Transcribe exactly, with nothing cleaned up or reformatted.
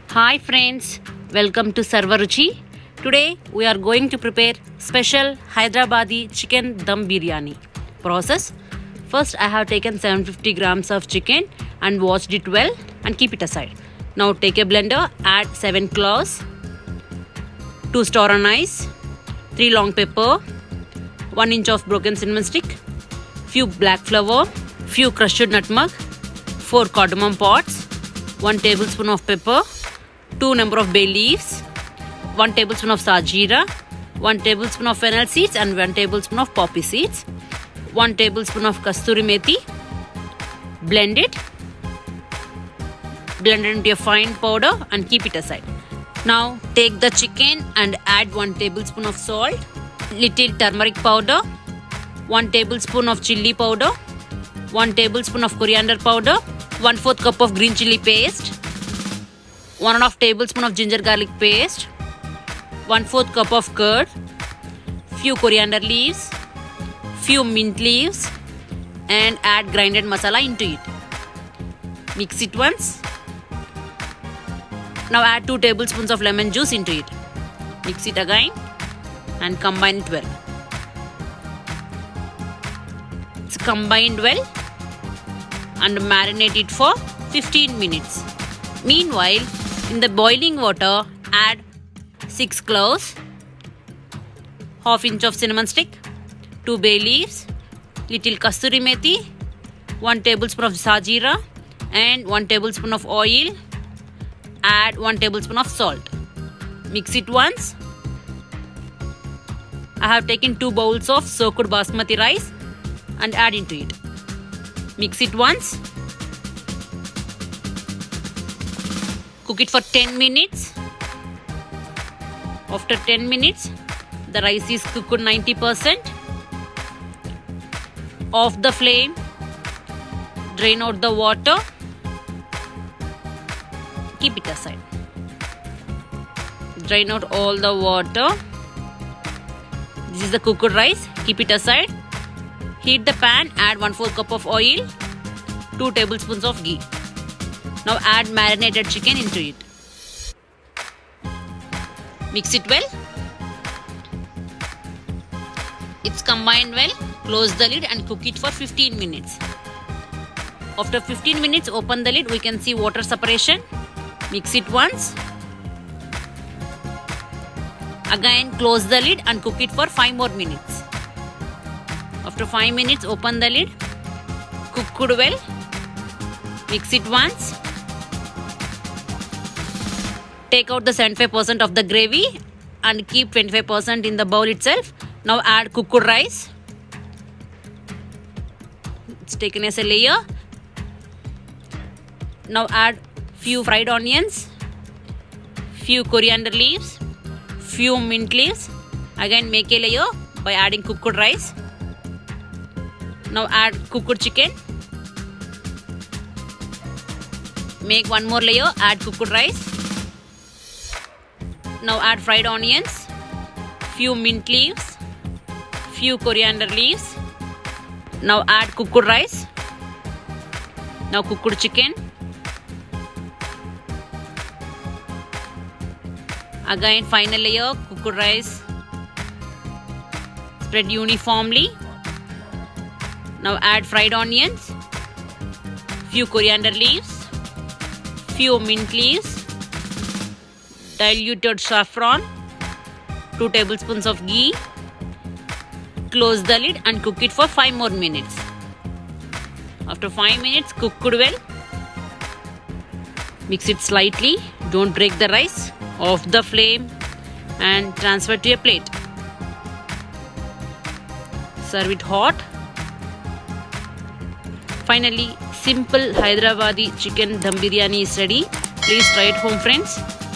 Hi friends, welcome to Sarvaruchi. Today we are going to prepare special Hyderabadi chicken dum biryani. Process: first I have taken seven hundred fifty grams of chicken and washed it well and keep it aside. Now take a blender, add seven cloves, two star anise, three long pepper, one inch of broken cinnamon stick, few black flower, few crushed nutmeg, four cardamom pods, one tablespoon of pepper, two number of bay leaves, one tablespoon of sajira, one tablespoon of fennel seeds and one tablespoon of poppy seeds, one tablespoon of kasturi methi. Blend it. Blend it into a fine powder and keep it aside. Now take the chicken and add one tablespoon of salt, little turmeric powder, one tablespoon of chilli powder, one tablespoon of coriander powder, one fourth cup of green chilli paste, one and a half tablespoon of ginger garlic paste, one fourth cup of curd, few coriander leaves, few mint leaves, and add grinded masala into it. Mix it once. Now add two tablespoons of lemon juice into it. Mix it again and combine it well. It's combined well and marinate it for fifteen minutes. Meanwhile, in the boiling water, add six cloves, half inch of cinnamon stick, two bay leaves, little kasturi methi, one tablespoon of sajira, and one tablespoon of oil. Add one tablespoon of salt. Mix it once. I have taken two bowls of soaked basmati rice and add into it. Mix it once. Cook it for ten minutes. After ten minutes, the rice is cooked ninety percent. Off the flame. Drain out the water. Keep it aside. Drain out all the water. This is the cooked rice. Keep it aside. Heat the pan. Add one fourth cup of oil. two tablespoons of ghee. Now add marinated chicken into it. Mix it well. It's combined well. Close the lid and cook it for fifteen minutes. After fifteen minutes, open the lid. We can see water separation. Mix it once. Again close the lid and cook it for five more minutes. After five minutes, open the lid. Cook it well. Mix it once. Take out the seventy-five percent of the gravy and keep twenty-five percent in the bowl itself. Now add cooked rice. It's taken as a layer. Now add few fried onions, few coriander leaves, few mint leaves. Again make a layer by adding cooked rice. Now add cooked chicken. Make one more layer, add cooked rice. Now add fried onions, few mint leaves, few coriander leaves. Now add cooked rice. Now cooked chicken. Again final layer, cooked rice. Spread uniformly. Now add fried onions, few coriander leaves, few mint leaves, diluted saffron, two tablespoons of ghee. Close the lid and cook it for five more minutes. After five minutes, cook it well. Mix it slightly. Don't break the rice. Off the flame and transfer to a plate. Serve it hot. Finally, simple Hyderabadi chicken dum biryani is ready. Please try it home, friends.